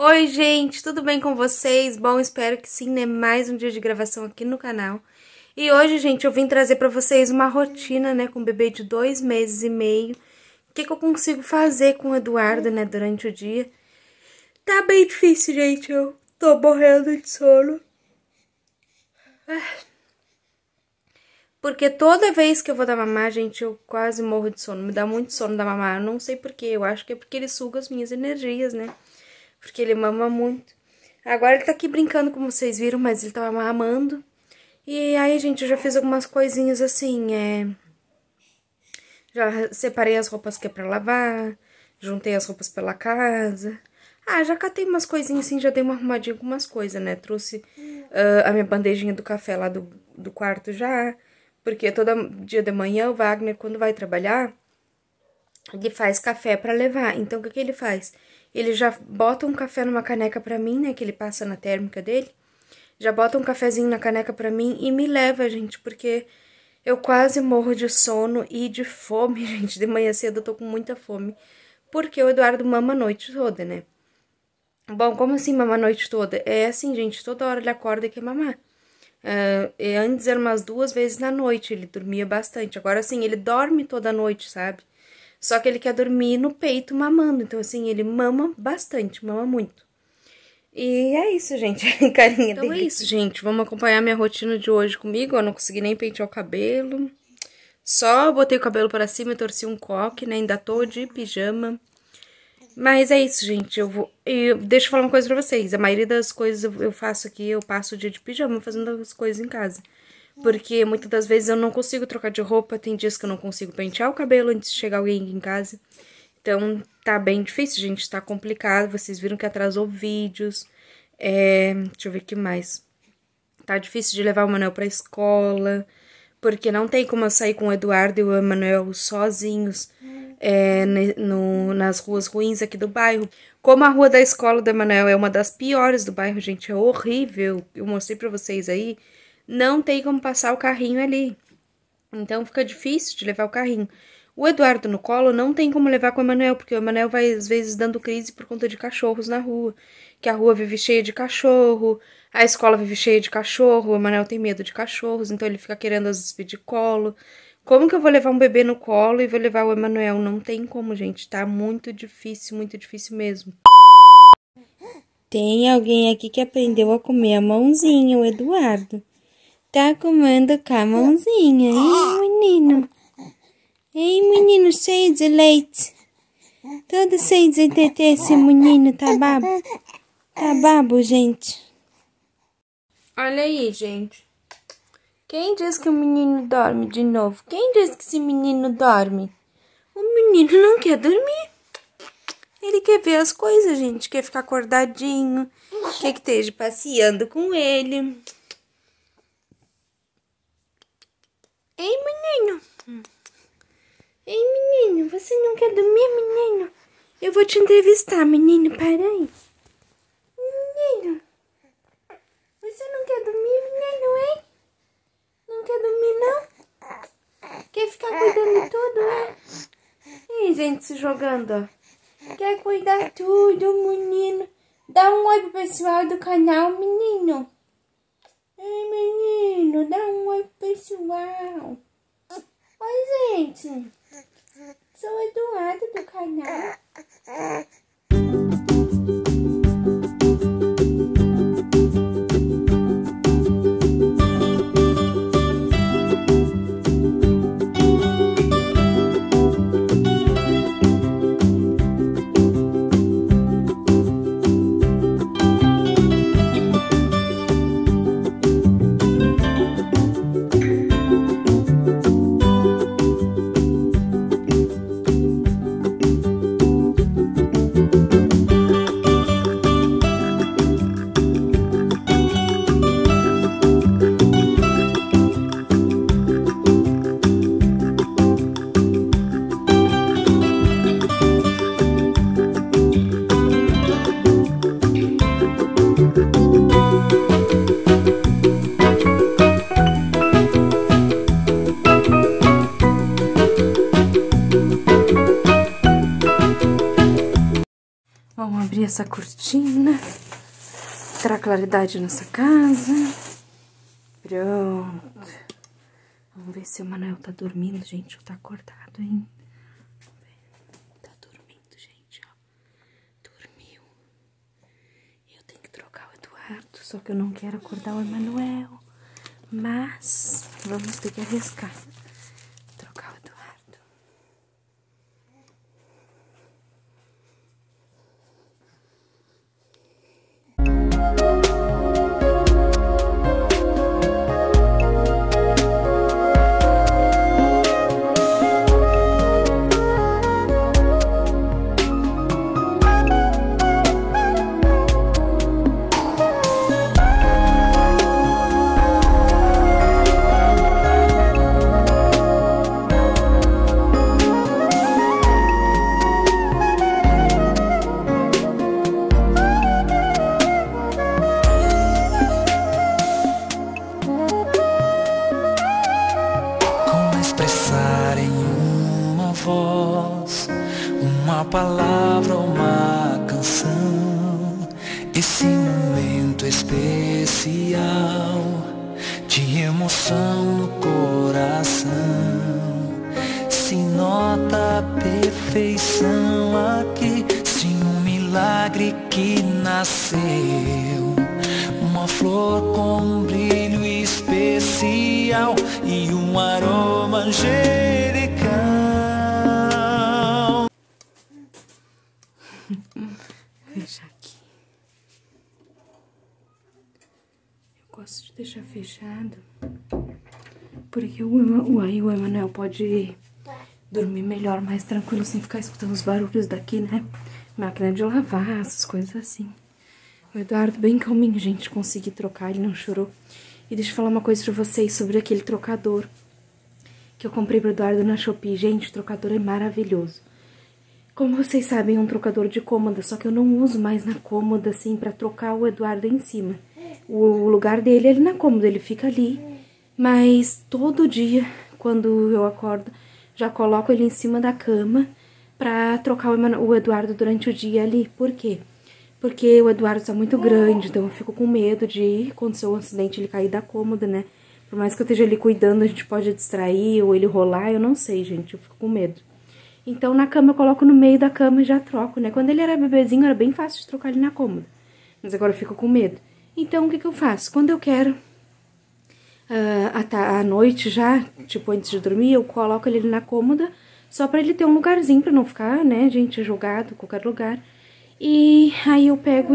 Oi, gente, tudo bem com vocês? Bom, espero que sim, né? Mais um dia de gravação aqui no canal. E hoje, gente, eu vim trazer pra vocês uma rotina, né, com um bebê de 2 meses e meio. O que eu consigo fazer com o Eduardo, né, durante o dia. Tá bem difícil, gente, eu tô morrendo de sono. Porque toda vez que eu vou dar mamar, gente, eu quase morro de sono. Me dá muito sono dar mamar, eu não sei porquê. Eu acho que é porque ele suga as minhas energias, né? Porque ele mama muito. Agora ele tá aqui brincando, como vocês viram, mas ele tava mamando. E aí, gente, eu já fiz algumas coisinhas assim, já separei as roupas que é pra lavar, juntei as roupas pela casa. Ah, já catei umas coisinhas assim, já dei uma arrumadinha com umas coisas, né? Trouxe a minha bandejinha do café lá do quarto já. Porque todo dia de manhã o Wagner, quando vai trabalhar, ele faz café pra levar. Então, o que ele faz? Ele já bota um café numa caneca pra mim, né? Que ele passa na térmica dele. Já bota um cafezinho na caneca pra mim e me leva, gente. Porque eu quase morro de sono e de fome, gente. De manhã cedo eu tô com muita fome. Porque o Eduardo mama a noite toda, né? Bom, como assim mama a noite toda? É assim, gente. Toda hora ele acorda e quer mamar. Antes eram umas 2 vezes na noite. Ele dormia bastante. Agora, assim, ele dorme toda noite, sabe? Só que ele quer dormir no peito mamando. Então, assim, ele mama bastante, mama muito. E é isso, gente. Carinha dele. Então é isso, gente. Vamos acompanhar minha rotina de hoje comigo. Eu não consegui nem pentear o cabelo. Só botei o cabelo para cima e torci um coque, né? Ainda tô de pijama. Mas é isso, gente. Deixa eu falar uma coisa pra vocês. A maioria das coisas eu faço aqui, eu passo o dia de pijama fazendo as coisas em casa. Porque muitas das vezes eu não consigo trocar de roupa, tem dias que eu não consigo pentear o cabelo antes de chegar alguém aqui em casa. Então, tá bem difícil, gente, tá complicado. Vocês viram que atrasou vídeos. Deixa eu ver o que mais. Tá difícil de levar o Manuel pra escola, porque não tem como eu sair com o Eduardo e o Emanuel sozinhos nas ruas ruins aqui do bairro. Como a rua da escola do Emanuel é uma das piores do bairro, gente, é horrível. Eu mostrei pra vocês aí. Não tem como passar o carrinho ali. Então fica difícil de levar o carrinho. O Eduardo no colo não tem como levar com o Emanuel, porque o Emanuel vai às vezes dando crise por conta de cachorros na rua. Que a rua vive cheia de cachorro, a escola vive cheia de cachorro, o Emanuel tem medo de cachorros, então ele fica querendo às vezes pedir colo. Como que eu vou levar um bebê no colo e vou levar o Emanuel? Não tem como, gente. Tá muito difícil mesmo. Tem alguém aqui que aprendeu a comer a mãozinha, o Eduardo. Tá comendo com a mãozinha, hein, menino? Hein, menino cheio de leite. Todo cheio de tetê, esse menino tá babo. Tá babo, gente. Olha aí, gente. Quem diz que o menino dorme de novo? Quem diz que esse menino dorme? O menino não quer dormir. Ele quer ver as coisas, gente. Quer ficar acordadinho. Quer que esteja passeando com ele. Ei, menino. Ei, menino. Você não quer dormir, menino? Eu vou te entrevistar, menino. Para aí. Menino. Você não quer dormir, menino, hein? Não quer dormir, não? Quer ficar cuidando de tudo, é? Ih, gente, se jogando, ó. Quer cuidar tudo, menino. Dá um oi pro pessoal do canal, menino. Ei, menino, dá um oi pro pessoal. Oi, gente. Sou o Eduardo do canal. abrir essa cortina. Entrar claridade nessa casa. Pronto. Vamos ver se o Manuel tá dormindo, gente, ou tá acordado ainda. Tá dormindo, gente, ó. Dormiu. Eu tenho que trocar o Eduardo, só que eu não quero acordar o Emanuel. Mas vamos ter que arriscar. Trocar o Eduardo. Uma palavra, uma canção, esse momento especial de emoção no coração. Se nota a perfeição aqui, sim, um milagre que nasceu. Uma flor com um brilho especial e um aroma angelical. Fechar aqui. Eu gosto de deixar fechado, porque o Emanuel pode dormir melhor, mais tranquilo, sem ficar escutando os barulhos daqui, né? Máquina de lavar, essas coisas assim. O Eduardo bem calminho, gente, consegui trocar, ele não chorou. E deixa eu falar uma coisa pra vocês sobre aquele trocador que eu comprei pro Eduardo na Shopee. Gente, o trocador é maravilhoso. Como vocês sabem, é um trocador de cômoda, só que eu não uso mais na cômoda, assim, pra trocar o Eduardo em cima. O lugar dele é ali na cômoda, ele fica ali. Mas todo dia, quando eu acordo, já coloco ele em cima da cama pra trocar o Eduardo durante o dia ali. Por quê? Porque o Eduardo tá muito grande, então eu fico com medo de acontecer um acidente, ele cair da cômoda, né? Por mais que eu esteja ali cuidando, a gente pode distrair ou ele rolar, eu não sei, gente, eu fico com medo. Então, na cama, eu coloco no meio da cama e já troco, né? Quando ele era bebezinho, era bem fácil de trocar ele na cômoda. Mas agora eu fico com medo. Então, o que eu faço? Quando eu quero, à noite já, tipo, antes de dormir, eu coloco ele na cômoda, só pra ele ter um lugarzinho, pra não ficar, né, gente, jogado em qualquer lugar. E aí eu pego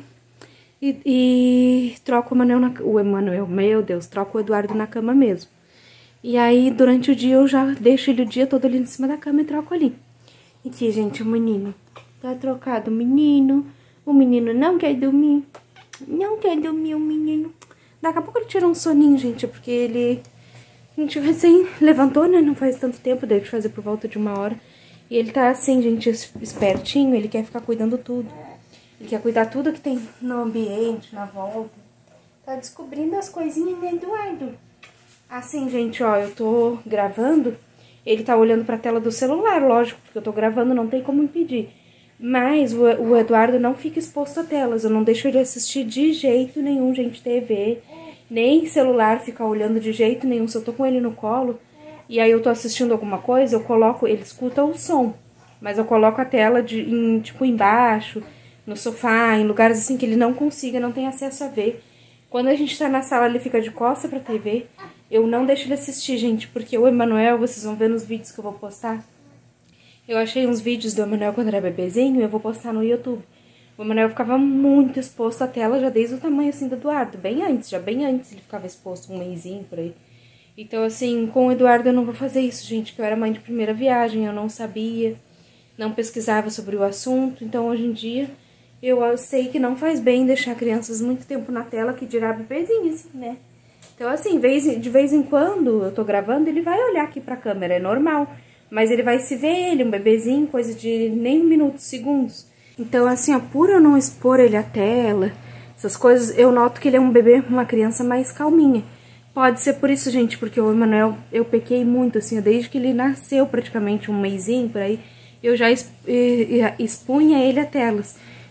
e troco o Emanuel, meu Deus, troco o Eduardo na cama mesmo. E aí, durante o dia, eu já deixo ele o dia todo ali em cima da cama e troco ali. Aqui, gente, o menino tá trocado. O menino não quer dormir. Não quer dormir, o menino. Daqui a pouco ele tira um soninho, gente, porque ele... A gente recém levantou, né? Não faz tanto tempo, deve fazer por volta de 1 hora. E ele tá assim, gente, espertinho, ele quer ficar cuidando tudo. Ele quer cuidar tudo que tem no ambiente, na volta. Tá descobrindo as coisinhas, né, Eduardo? Assim, gente, ó, eu tô gravando, ele tá olhando pra tela do celular, lógico, porque eu tô gravando, não tem como impedir. Mas o Eduardo não fica exposto a telas, eu não deixo ele assistir de jeito nenhum, gente, TV, nem celular ficar olhando de jeito nenhum. Se eu tô com ele no colo e aí eu tô assistindo alguma coisa, eu coloco, ele escuta o som, mas eu coloco a tela tipo embaixo, no sofá, em lugares assim que ele não consiga, não tem acesso a ver. Quando a gente tá na sala, ele fica de costa pra TV. Eu não deixo ele assistir, gente, porque o Emanuel, vocês vão ver nos vídeos que eu vou postar. Eu achei uns vídeos do Emanuel quando era bebezinho e eu vou postar no YouTube. O Emanuel ficava muito exposto à tela já desde o tamanho assim do Eduardo. Bem antes ele ficava exposto, um mesinho por aí. Então, assim, com o Eduardo eu não vou fazer isso, gente, que eu era mãe de primeira viagem, eu não sabia, não pesquisava sobre o assunto. Então, hoje em dia, eu sei que não faz bem deixar crianças muito tempo na tela, que dirá bebezinho, assim, né? Então, assim, de vez em quando eu tô gravando, ele vai olhar aqui pra câmera, é normal. Mas ele vai se ver, ele, um bebezinho, coisa de nem 1 minuto, segundos. Então, assim, ó, por eu não expor ele à tela, essas coisas, eu noto que ele é um bebê, uma criança mais calminha. Pode ser por isso, gente, porque o Emanuel, eu pequei muito, assim, desde que ele nasceu, praticamente um mesinho por aí, eu já expunha ele a telas.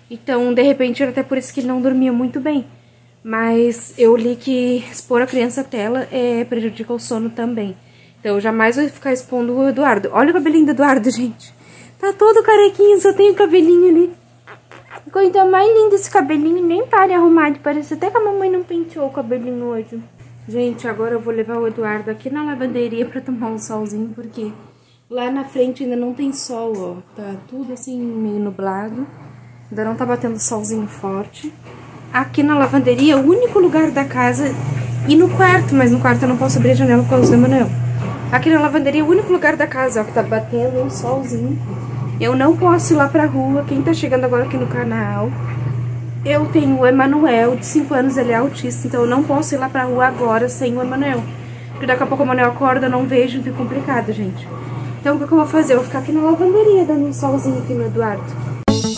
Então, de repente, era até por isso que ele não dormia muito bem. Mas eu li que expor a criança à tela prejudica o sono também. Então, eu jamais vou ficar expondo o Eduardo. Olha o cabelinho do Eduardo, gente. Tá todo carequinho, só tem o cabelinho ali. Coisa mais linda esse cabelinho, nem pare arrumado. Parece até que a mamãe não penteou o cabelinho hoje. Gente, agora eu vou levar o Eduardo aqui na lavanderia pra tomar um solzinho, porque lá na frente ainda não tem sol, ó. Tá tudo assim meio nublado. Ainda não tá batendo solzinho forte. Aqui na lavanderia, o único lugar da casa, e no quarto, mas no quarto eu não posso abrir a janela por causa do Emanuel. Aqui na lavanderia, o único lugar da casa, ó, que tá batendo um solzinho. Eu não posso ir lá pra rua. Quem tá chegando agora aqui no canal, eu tenho o Emanuel, de 5 anos, ele é autista, então eu não posso ir lá pra rua agora sem o Emanuel. Porque daqui a pouco o Emanuel acorda, eu não vejo, então é complicado, gente. Então o que eu vou fazer? Eu vou ficar aqui na lavanderia, dando um solzinho aqui no Eduardo.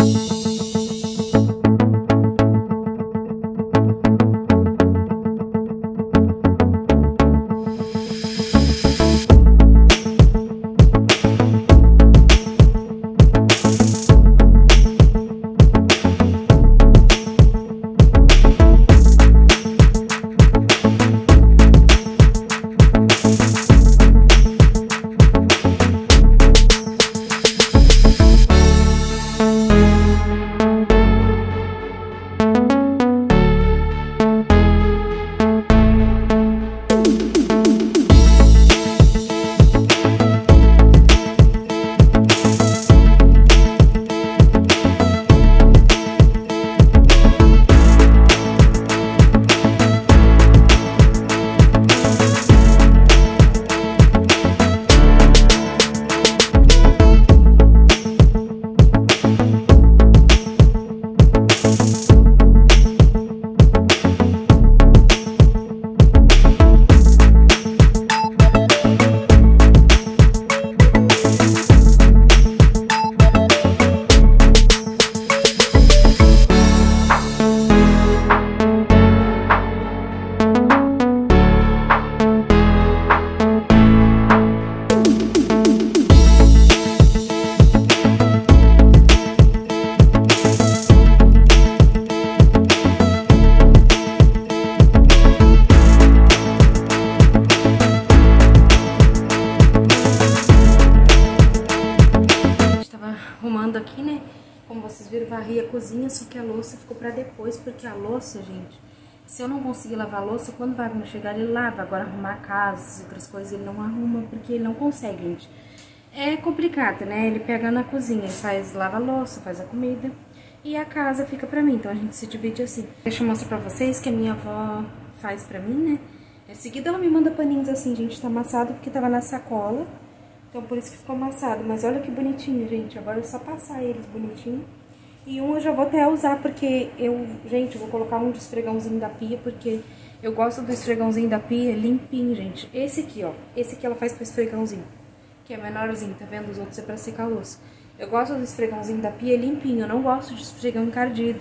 Aqui, né? Como vocês viram, varri a cozinha, só que a louça ficou pra depois, porque a louça, gente, se eu não conseguir lavar a louça, quando o Wagner chegar, ele lava. Agora, arrumar a casa, outras coisas, ele não arruma, porque ele não consegue, gente. É complicado, né? Ele pega na cozinha, ele faz, lava a louça, faz a comida, e a casa fica pra mim, então a gente se divide assim. Deixa eu mostrar pra vocês que a minha avó faz pra mim, né? Em seguida, ela me manda paninhos assim, gente, tá amassado, porque tava na sacola. Então, por isso que ficou amassado. Mas olha que bonitinho, gente. Agora é só passar eles bonitinho. E um eu já vou até usar, porque gente, eu vou colocar um de esfregãozinho da pia, porque eu gosto do esfregãozinho da pia limpinho, gente. Esse aqui, ó. Esse aqui ela faz pro esfregãozinho, que é menorzinho, tá vendo? Os outros é pra secar a louça. Eu gosto do esfregãozinho da pia limpinho. Eu não gosto de esfregão encardido.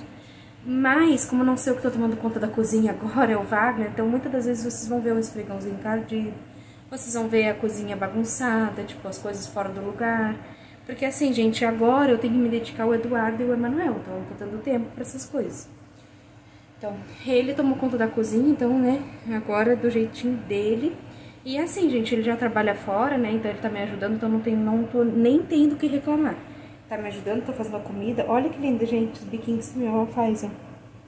Mas, como eu não sei o que tô tomando conta da cozinha agora, é o Wagner, então muitas das vezes vocês vão ver um esfregãozinho encardido. Vocês vão ver a cozinha bagunçada, tipo, as coisas fora do lugar. Porque assim, gente, agora eu tenho que me dedicar ao Eduardo e ao Emanuel, então eu tô dando tempo pra essas coisas. Então, ele tomou conta da cozinha, então, né, agora do jeitinho dele. E assim, gente, ele já trabalha fora, né, então ele tá me ajudando, então não tô nem tendo o que reclamar. Tá me ajudando, tô fazendo a comida. Olha que lindo, gente, os biquinhos que minha avó faz, ó.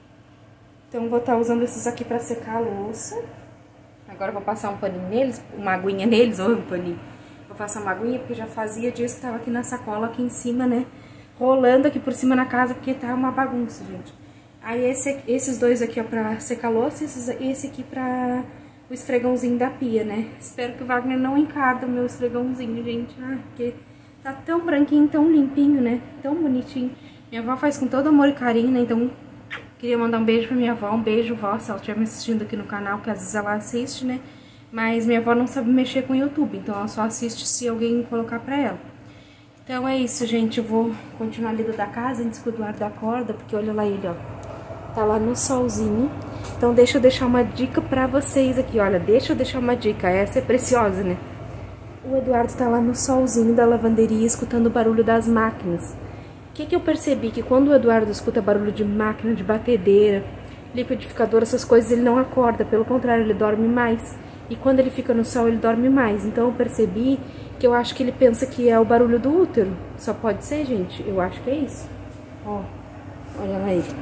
Então, vou estar usando esses aqui pra secar a louça. Agora eu vou passar um paninho neles, uma aguinha neles, ou um paninho. Vou passar uma aguinha, porque já fazia dias que tava aqui na sacola, aqui em cima, né? Rolando aqui por cima na casa, porque tá uma bagunça, gente. Aí esses dois aqui, ó, pra secar a louça, e esse aqui pra o esfregãozinho da pia, né? Espero que o Wagner não encarda o meu esfregãozinho, gente. Ah, porque tá tão branquinho, tão limpinho, né? Tão bonitinho. Minha avó faz com todo amor e carinho, né? Então, queria mandar um beijo pra minha avó, um beijo, vó, se ela estiver me assistindo aqui no canal, que às vezes ela assiste, né? Mas minha avó não sabe mexer com o YouTube, então ela só assiste se alguém colocar pra ela. Então é isso, gente, eu vou continuar lida da casa antes que o Eduardo acorda, porque olha lá ele, ó. Tá lá no solzinho. Então deixa eu deixar uma dica pra vocês aqui, olha, deixa eu deixar uma dica, essa é preciosa, né? O Eduardo tá lá no solzinho da lavanderia, escutando o barulho das máquinas. que eu percebi? Que quando o Eduardo escuta barulho de máquina, de batedeira, liquidificador, essas coisas, ele não acorda. Pelo contrário, ele dorme mais. E quando ele fica no sol, ele dorme mais. Então eu percebi que eu acho que ele pensa que é o barulho do útero. Só pode ser, gente. Eu acho que é isso. Ó, olha lá aí.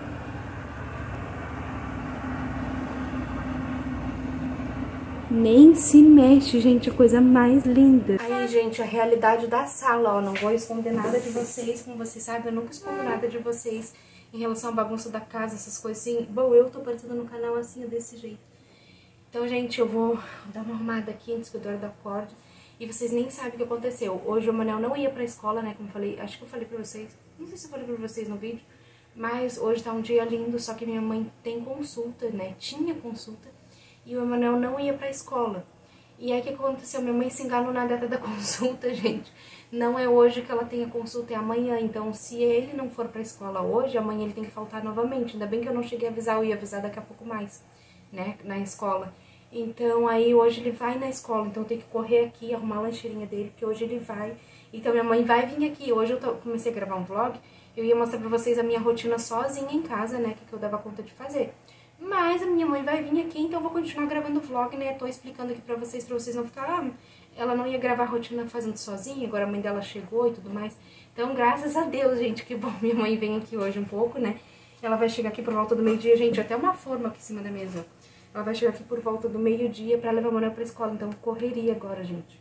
Nem se mexe, gente, a coisa mais linda. Aí, gente, a realidade da sala, ó, não vou esconder nada de vocês, como vocês sabem, eu nunca escondo nada de vocês em relação à bagunça da casa, essas coisas assim. Bom, eu tô aparecendo no canal assim, desse jeito. Então, gente, eu vou dar uma arrumada aqui antes que o Eduardo acorde. E vocês nem sabem o que aconteceu. Hoje o Manel não ia pra escola, né, como eu falei, acho que eu falei pra vocês, não sei se eu falei pra vocês no vídeo, mas hoje tá um dia lindo, só que minha mãe tem consulta, né, tinha consulta. E o Emanuel não ia pra escola. E aí o que aconteceu? Minha mãe se enganou na data da consulta, gente. Não é hoje que ela tem a consulta, é amanhã. Então, se ele não for pra escola hoje, amanhã ele tem que faltar novamente. Ainda bem que eu não cheguei a avisar, eu ia avisar daqui a pouco mais, né, na escola. Então, aí hoje ele vai na escola. Então, eu tenho que correr aqui, arrumar a lancheirinha dele, porque hoje ele vai. Então, minha mãe vai vir aqui. Hoje eu comecei a gravar um vlog. Eu ia mostrar pra vocês a minha rotina sozinha em casa, né, que eu dava conta de fazer. Mas a minha mãe vai vir aqui, então eu vou continuar gravando o vlog, né? Tô explicando aqui pra vocês não ficarem... ela não ia gravar a rotina fazendo sozinha, agora a mãe dela chegou e tudo mais. Então, graças a Deus, gente, que bom, minha mãe vem aqui hoje um pouco, né? Ela vai chegar aqui por volta do meio-dia, gente, até uma forma aqui em cima da mesa. Ela vai chegar aqui por volta do meio-dia pra levar a Manuel pra escola, então correria agora, gente.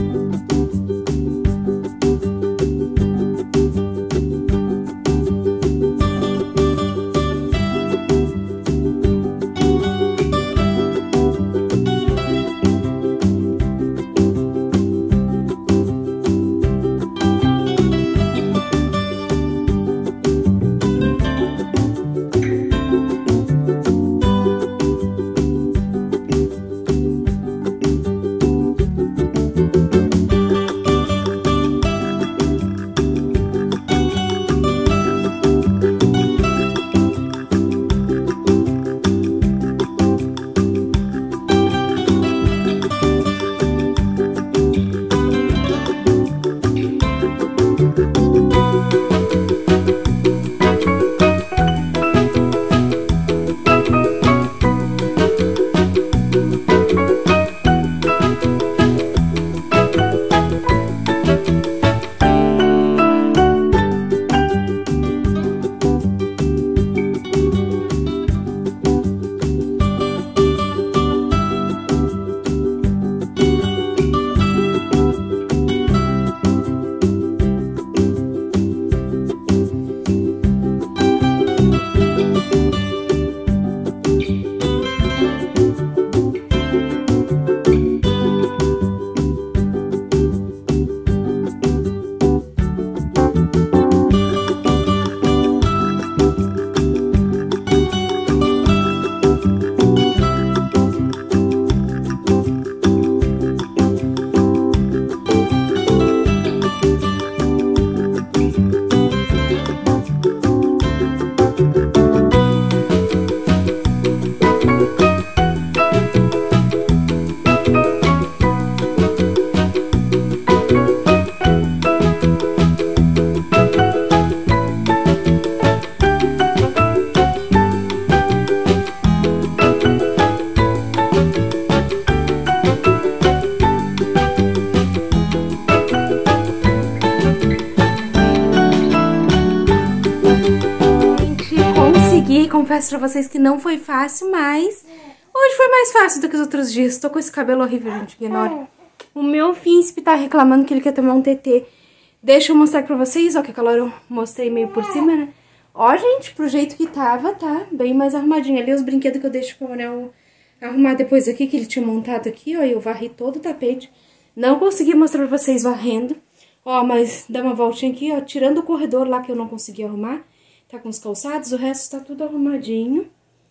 Confesso pra vocês que não foi fácil, mas hoje foi mais fácil do que os outros dias. Tô com esse cabelo horrível, gente, ignora. O meu príncipe tá reclamando que ele quer tomar um TT. Deixa eu mostrar pra vocês, ó, que aquela hora eu mostrei meio por cima, né? Ó, gente, pro jeito que tava, tá bem mais arrumadinho. Ali os brinquedos que eu deixo pro Manel arrumar depois aqui, que ele tinha montado aqui, ó, eu varri todo o tapete. Não consegui mostrar pra vocês varrendo. Ó, mas dá uma voltinha aqui, ó, tirando o corredor lá que eu não consegui arrumar. Tá com os calçados, o resto tá tudo arrumadinho.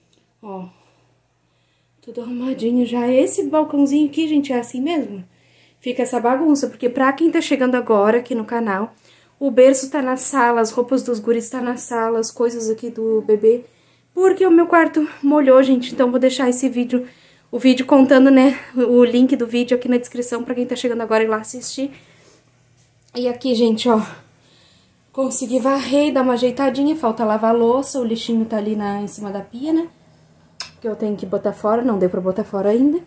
Ó, tudo arrumadinho já. Esse balcãozinho aqui, gente, é assim mesmo. Fica essa bagunça, porque pra quem tá chegando agora aqui no canal, o berço tá na sala, as roupas dos guris tá na sala, as coisas aqui do bebê. Porque o meu quarto molhou, gente, então vou deixar esse vídeo, o vídeo contando, né, o link do vídeo aqui na descrição pra quem tá chegando agora ir lá assistir. E aqui, gente, ó, Consegui varrer e dar uma ajeitadinha. Falta lavar a louça. O lixinho tá ali em cima da pia, né? Que eu tenho que botar fora. Não deu pra botar fora ainda.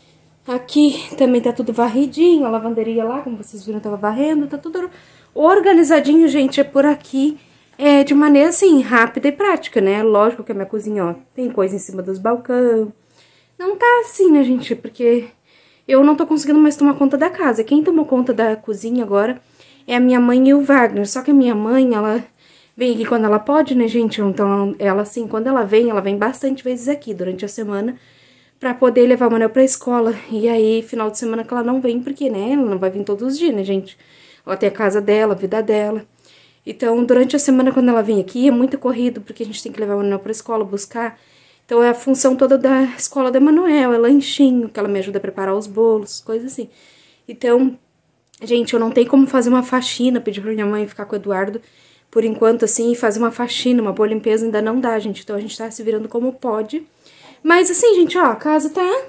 Aqui também tá tudo varridinho. A lavanderia lá, como vocês viram, tava varrendo. Tá tudo organizadinho, gente. É por aqui. É de maneira, assim, rápida e prática, né? Lógico que a minha cozinha, ó, tem coisa em cima dos balcões. Não tá assim, né, gente? Porque eu não tô conseguindo mais tomar conta da casa. Quem tomou conta da cozinha agora é a minha mãe e o Wagner. Só que a minha mãe, ela vem aqui quando ela pode, né, gente? Então, ela, assim, quando ela vem bastante vezes aqui durante a semana pra poder levar o Manel pra escola. E aí, final de semana que ela não vem, porque, né, ela não vai vir todos os dias, né, gente? Ela tem a casa dela, a vida dela. Então, durante a semana, quando ela vem aqui, é muito corrido, porque a gente tem que levar o Manel pra escola, buscar. Então, é a função toda da escola da Emanuel, é lanchinho, que ela me ajuda a preparar os bolos, coisas assim. Então, gente, eu não tenho como fazer uma faxina, pedir pra minha mãe ficar com o Eduardo, por enquanto, assim, fazer uma faxina, uma boa limpeza ainda não dá, gente. Então, a gente tá se virando como pode. Mas, assim, gente, ó, a casa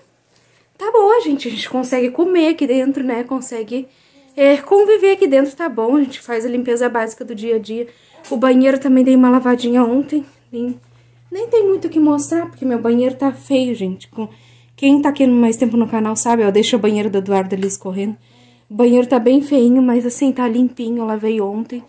tá boa, gente. A gente consegue comer aqui dentro, né, consegue... conviver aqui dentro tá bom, a gente faz a limpeza básica do dia a dia. O banheiro também dei uma lavadinha ontem, nem tem muito o que mostrar, porque meu banheiro tá feio, gente. Quem tá aqui mais tempo no canal sabe, ó, deixa o banheiro do Eduardo ali escorrendo. O banheiro tá bem feinho, mas assim, tá limpinho, eu lavei ontem.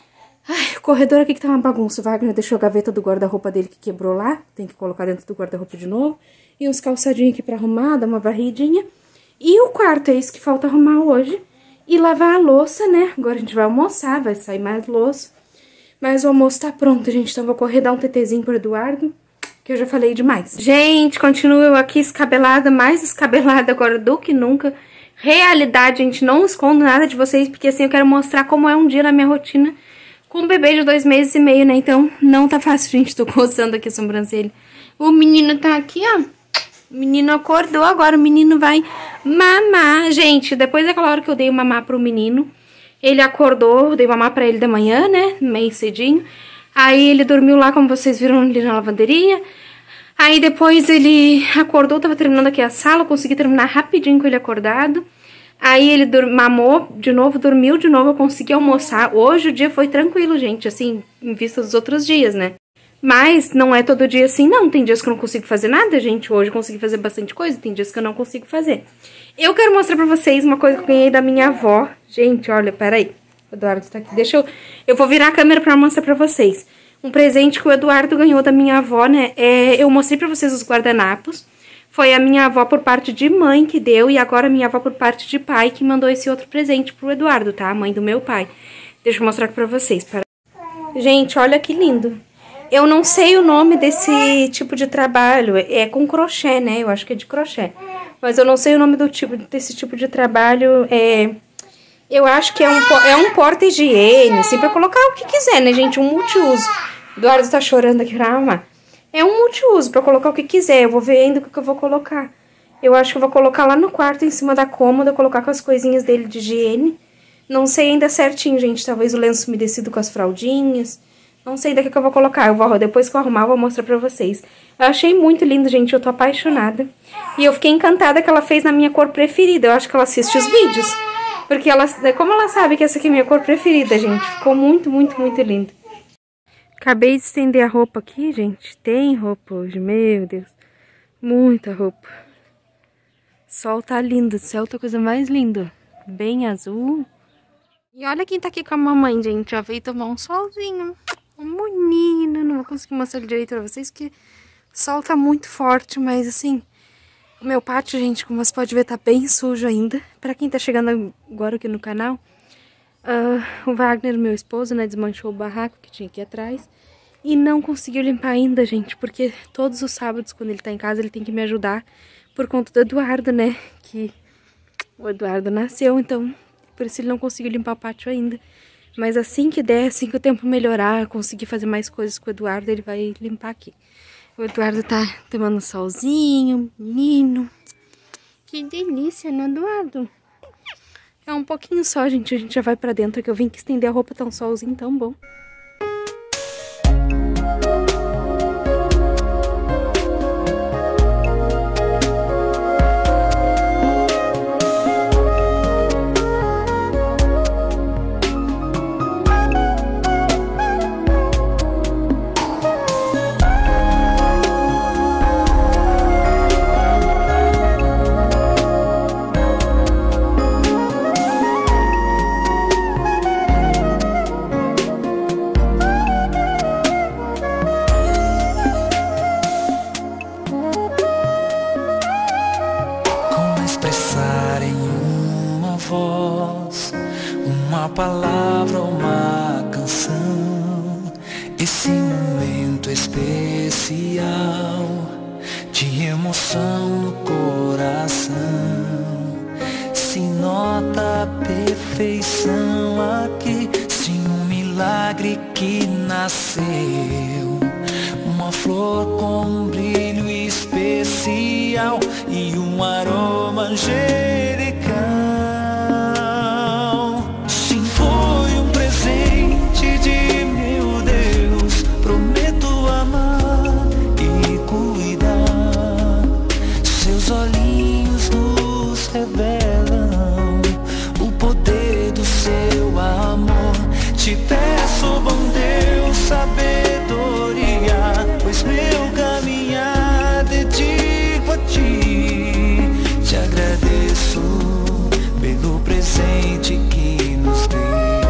Ai, o corredor aqui que tá uma bagunça, o Wagner deixou a gaveta do guarda-roupa dele que quebrou lá, tem que colocar dentro do guarda-roupa de novo. E uns calçadinhos aqui pra arrumar, dar uma varridinha. E o quarto, é isso que falta arrumar hoje. E lavar a louça, né? Agora a gente vai almoçar, vai sair mais louça. Mas o almoço tá pronto, gente. Então eu vou correr dar um tetezinho pro Eduardo, que eu já falei demais. Gente, continuo eu aqui escabelada, mais escabelada agora do que nunca. Realidade, gente, não escondo nada de vocês, porque assim eu quero mostrar como é um dia na minha rotina com um bebê de 2 meses e meio, né? Então não tá fácil, gente. Tô coçando aqui a sobrancelha. O menino tá aqui, ó. O menino acordou, agora o menino vai mamar. Gente, depois daquela hora que eu dei o mamar pro menino, ele acordou, eu dei mamar pra ele da manhã, né, meio cedinho. Aí ele dormiu lá, como vocês viram, ali na lavanderia. Aí depois ele acordou, tava terminando aqui a sala, eu consegui terminar rapidinho com ele acordado. Aí ele mamou de novo, dormiu de novo, eu consegui almoçar. Hoje o dia foi tranquilo, gente, assim, em vista dos outros dias, né. Mas não é todo dia assim, não. Tem dias que eu não consigo fazer nada, gente. Hoje eu consegui fazer bastante coisa, tem dias que eu não consigo fazer. Eu quero mostrar pra vocês uma coisa que eu ganhei da minha avó. Gente, olha, peraí. O Eduardo tá aqui. Eu vou virar a câmera pra mostrar pra vocês. Um presente que o Eduardo ganhou da minha avó, né? Eu mostrei pra vocês os guardanapos. Foi a minha avó por parte de mãe que deu. E agora a minha avó por parte de pai que mandou esse outro presente pro Eduardo, tá? A mãe do meu pai. Deixa eu mostrar aqui pra vocês. Gente, olha que lindo. Eu não sei o nome desse tipo de trabalho, é com crochê, né? Eu acho que é de crochê. Mas eu não sei o nome desse tipo de trabalho, eu acho que é um porta-higiene, assim, pra colocar o que quiser, né, gente? Um multiuso. O Eduardo tá chorando aqui pra arrumar. É um multiuso pra colocar o que quiser, eu vou ver ainda o que eu vou colocar. Eu acho que eu vou colocar lá no quarto, em cima da cômoda, colocar com as coisinhas dele de higiene. Não sei ainda certinho, gente, talvez o lenço umedecido com as fraldinhas. Não sei daqui que eu vou colocar, depois que eu arrumar eu vou mostrar pra vocês. Eu achei muito lindo, gente, eu tô apaixonada. E eu fiquei encantada que ela fez na minha cor preferida. Eu acho que ela assiste os vídeos. Porque como ela sabe que essa aqui é a minha cor preferida, gente. Ficou muito, muito, muito lindo. Acabei de estender a roupa aqui, gente. Tem roupa hoje, meu Deus. Muita roupa. O sol tá lindo, o céu tá coisa mais linda. Bem azul. E olha quem tá aqui com a mamãe, gente. Já veio tomar um solzinho. Um menino, não vou conseguir mostrar ele direito pra vocês, porque o sol tá muito forte, mas assim, o meu pátio, gente, como você pode ver, tá bem sujo ainda. Pra quem tá chegando agora aqui no canal, o Wagner, meu esposo, né, desmanchou o barraco que tinha aqui atrás e não conseguiu limpar ainda, gente, porque todos os sábados, quando ele tá em casa, ele tem que me ajudar por conta do Eduardo, né, que o Eduardo nasceu, então por isso ele não conseguiu limpar o pátio ainda. Mas assim que der, assim que o tempo melhorar, conseguir fazer mais coisas com o Eduardo, ele vai limpar aqui. O Eduardo tá tomando um solzinho, menino. Que delícia, né, Eduardo? É um pouquinho só, gente. A gente já vai pra dentro, que eu vim que estender a roupa, tá um solzinho tão bom. especial de emoção no coração. Se nota a perfeição aqui, sim, um milagre que nasceu. Uma flor com um brilho especial e um aroma angelical. Sim, foi um presente de meu Deus. Prometo amar e cuidar. Seus olhinhos nos revelam o poder do seu amor. Te peço, bom Deus, sabedoria, pois meu caminhar dedico a ti. Te agradeço pelo presente que nos deu.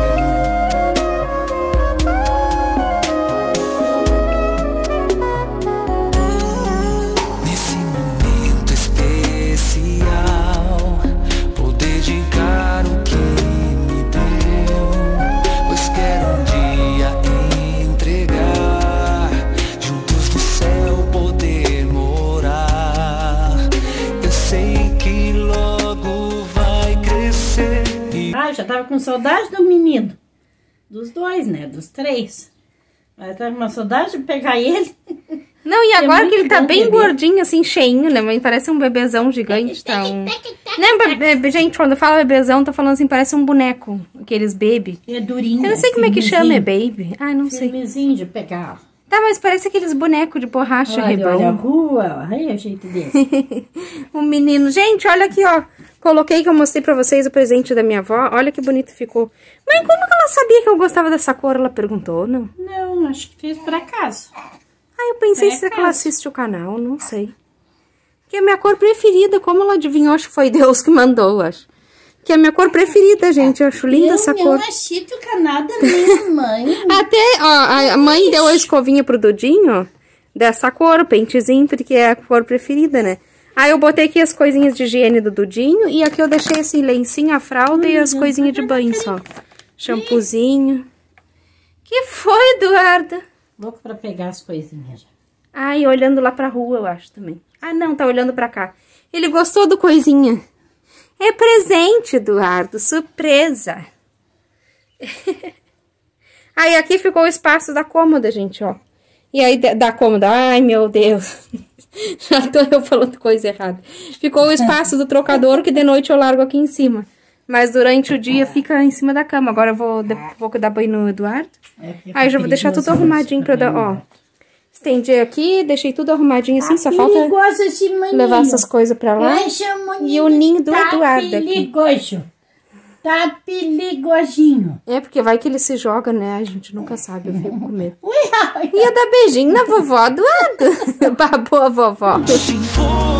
Nesse momento especial, vou dedicar o que me deu, pois quero um dia entregar, juntos no céu poder morar. Eu sei que logo vai crescer e... Ah, eu já tava com saudade do menino. Dos dois, né? Dos três. Mas eu tava com uma saudade de pegar ele. Não, e agora muito que ele tá bom bem bebê. gordinho, assim, cheinho, né, mãe? Parece um bebezão gigante, tá? Gente, quando fala bebezão, tá falando assim, parece um boneco. Aqueles baby. Ele é durinho. Eu não sei como é que chama, é firmezinho. baby? Ai, não sei. Firmezinho de pegar. Tá, mas parece aqueles bonecos de borracha, Olha a rebão. rua, olha o jeito dele. Um menino. Gente, olha aqui, ó. Coloquei que eu mostrei pra vocês o presente da minha avó. Olha que bonito ficou. Mãe, como que ela sabia que eu gostava dessa cor? Ela perguntou, não? Não, acho que fez por acaso. Ah, eu pensei se ela assiste o canal, não sei. Que é a minha cor preferida, como ela adivinhou? Acho que foi Deus que mandou, acho. Que é a minha cor preferida, gente. Eu acho linda essa cor. Eu não assito o canal da minha mãe. Até, ó, a mãe deu a escovinha pro Dudinho, ó, dessa cor, o pentezinho, porque é a cor preferida, né? Aí eu botei aqui as coisinhas de higiene do Dudinho, e aqui eu deixei esse lencinho, a fralda e as coisinhas de banho só. Shampoozinho. Que foi, Eduardo? Louco pra pegar as coisinhas já. Ai, olhando lá pra rua, eu acho também. Ah, não, tá olhando pra cá. Ele gostou do coisinha. É presente, Eduardo, surpresa. Aí aqui ficou o espaço da cômoda, gente, ó. E aí da cômoda, ai meu Deus. Já tô eu falando coisa errada. Ficou o espaço do trocador que de noite eu largo aqui em cima. Mas durante o dia fica em cima da cama. Agora eu vou dar banho no Eduardo. Aí eu já vou deixar tudo arrumadinho pra dar, ó. Estendi aqui, deixei tudo arrumadinho assim, só falta levar essas coisas pra lá. E o ninho do Eduardo aqui. Tá perigosinho. É, porque vai que ele se joga, né? A gente nunca sabe, eu fico com medo. Ia dar beijinho na vovó, Eduardo. Babou a vovó.